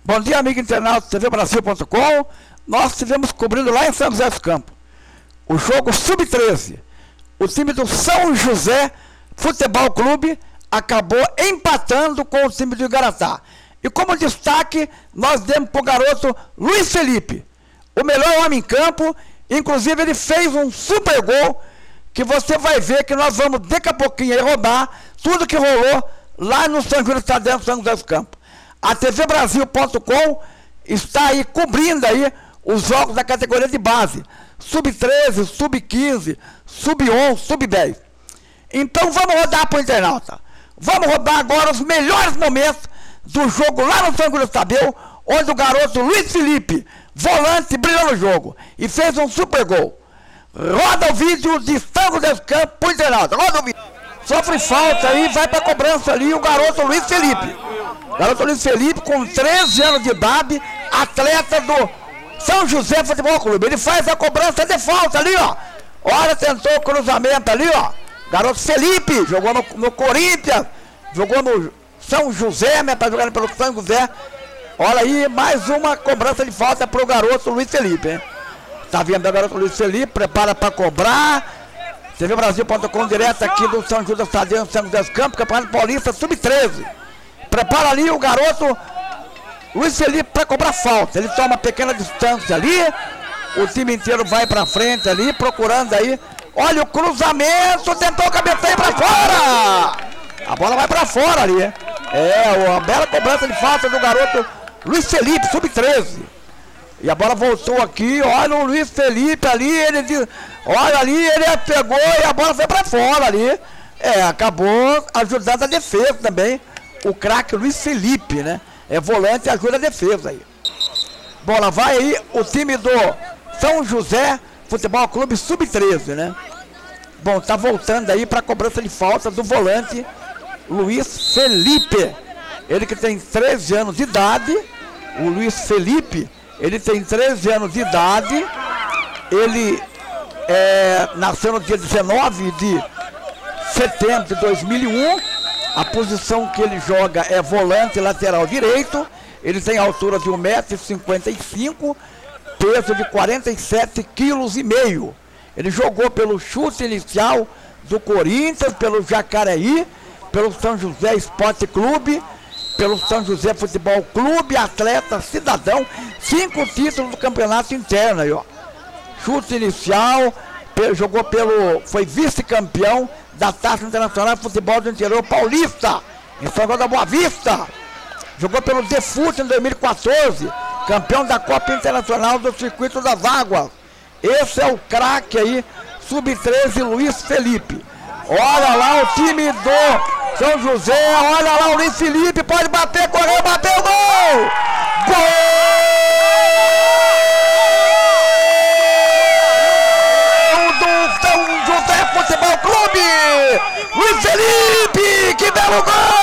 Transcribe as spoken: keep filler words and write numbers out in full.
Bom dia, amigo internauta do T V Brasil ponto com. Nós estivemos cobrindo lá em São José dos Campos o jogo sub treze. O time do São José Futebol Clube acabou empatando com o time do Igaratá. E como destaque, nós demos para o garoto Luiz Felipe, o melhor homem em campo. Inclusive ele fez um super gol, que você vai ver que nós vamos daqui a pouquinho aí rodar tudo que rolou lá no São Júlio Tadeu, São José dos Campos. A T V Brasil ponto com está aí cobrindo aí os jogos da categoria de base, sub treze, sub quinze, sub onze, sub dez. Então vamos rodar para o internauta. Vamos rodar agora os melhores momentos do jogo lá no São Júlio Tadeu, onde o garoto Luiz Felipe, volante, brilhou no jogo e fez um super gol. Roda o vídeo de São José dos Campos para o internauta. Roda o vídeo. Sofre falta aí, vai para a cobrança ali o garoto Luiz Felipe. Garoto Luiz Felipe, com treze anos de idade, atleta do São José Futebol Clube. Ele faz a cobrança de falta ali, ó. Olha, tentou o cruzamento ali, ó. Garoto Felipe, jogou no, no Corinthians, jogou no São José, né? Tá jogando pelo São José. Olha aí, mais uma cobrança de falta pro garoto Luiz Felipe, hein? Tá vendo o garoto Luiz Felipe, prepara para cobrar. T V Brasil ponto com, direto aqui do São Júlio Tadeu, São José dos Campos, Campeonato Paulista sub treze. Prepara ali o garoto Luiz Felipe para cobrar falta. Ele toma pequena distância ali. O time inteiro vai para frente ali, procurando aí. Olha o cruzamento, tentou o cabeceio para fora. A bola vai para fora ali. É, uma bela cobrança de falta do garoto Luiz Felipe, sub treze. E a bola voltou aqui, olha o Luiz Felipe ali, ele diz, olha ali, ele pegou e a bola foi para fora ali. É, acabou ajudando a defesa também. O craque Luiz Felipe, né? É volante e ajuda a defesa aí. Bola vai aí o time do São José Futebol Clube sub treze, né? Bom, tá voltando aí para cobrança de falta do volante Luiz Felipe. Ele que tem treze anos de idade. O Luiz Felipe, ele tem treze anos de idade. Ele é, nasceu no dia dezenove de setembro de dois mil e um. A posição que ele joga é volante lateral direito. Ele tem altura de um metro e cinquenta e cinco, peso de quarenta e sete quilos e meio. Ele jogou pelo Chute Inicial do Corinthians, pelo Jacareí, pelo São José Esporte Clube, pelo São José Futebol Clube, atleta, cidadão, cinco títulos do campeonato interno aí, ó. Chute Inicial, jogou pelo, foi vice-campeão da Taça Internacional de Futebol do Interior Paulista, em São João da Boa Vista. Jogou pelo Defute em dois mil e quatorze, campeão da Copa Internacional do Circuito das Águas. Esse é o craque aí, sub treze, Luiz Felipe. Olha lá o time do São José, olha lá o Luiz Felipe, pode bater, correu, bateu, gol! Gol! São José Futebol Clube, Luiz Felipe, que belo gol!